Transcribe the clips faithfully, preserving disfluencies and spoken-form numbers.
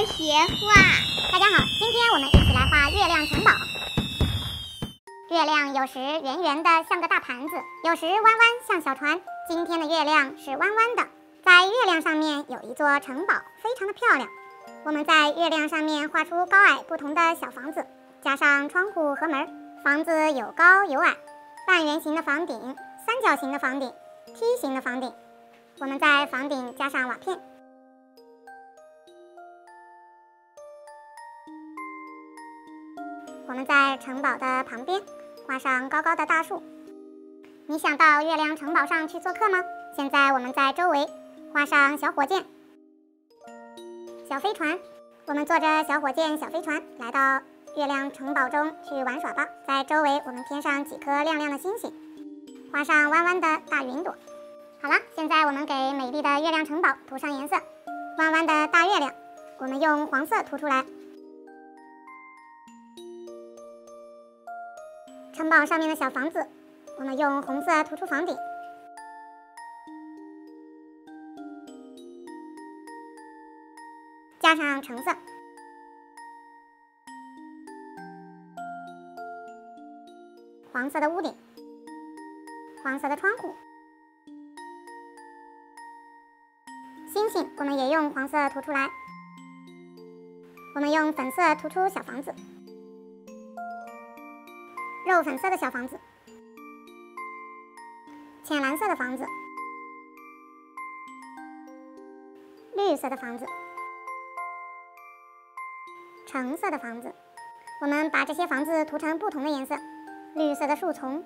学画。大家好，今天我们一起来画月亮城堡。月亮有时圆圆的像个大盘子，有时弯弯像小船。今天的月亮是弯弯的，在月亮上面有一座城堡，非常的漂亮。我们在月亮上面画出高矮不同的小房子，加上窗户和门。房子有高有矮，半圆形的房顶，三角形的房顶，梯形的房顶。我们在房顶加上瓦片。我们在城堡的旁边画上高高的大树。你想到月亮城堡上去做客吗？现在我们在周围画上小火箭、小飞船。我们坐着小火箭、小飞船来到月亮城堡中去玩耍吧。在周围我们添上几颗亮亮的星星，画上弯弯的大云朵。好了，现在我们给美丽的月亮城堡涂上颜色。弯弯的大月亮，我们用黄色涂出来。城堡上面的小房子，我们用红色涂出房顶。加上橙色。黄色的屋顶，黄色的窗户，星星我们也用黄色涂出来。我们用粉色涂出小房子，肉粉色的小房子，浅蓝色的房子，绿色的房子，橙色的房子。我们把这些房子涂成不同的颜色。绿色的树丛，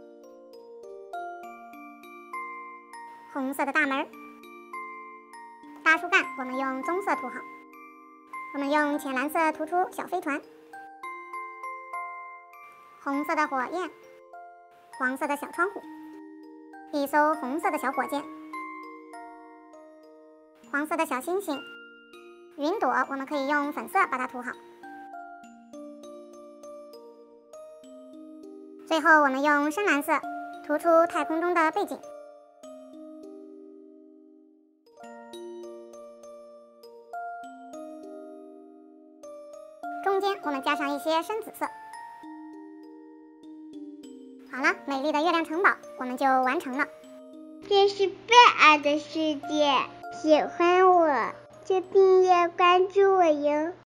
红色的大门，大树干我们用棕色涂好。我们用浅蓝色涂出小飞船，红色的火焰，黄色的小窗户，一艘红色的小火箭，黄色的小星星，云朵我们可以用粉色把它涂好。最后我们用深蓝色涂出太空中的背景。中间我们加上一些深紫色。好了，美丽的月亮城堡我们就完成了。 这是贝尔的世界，喜欢我就订阅关注我哟。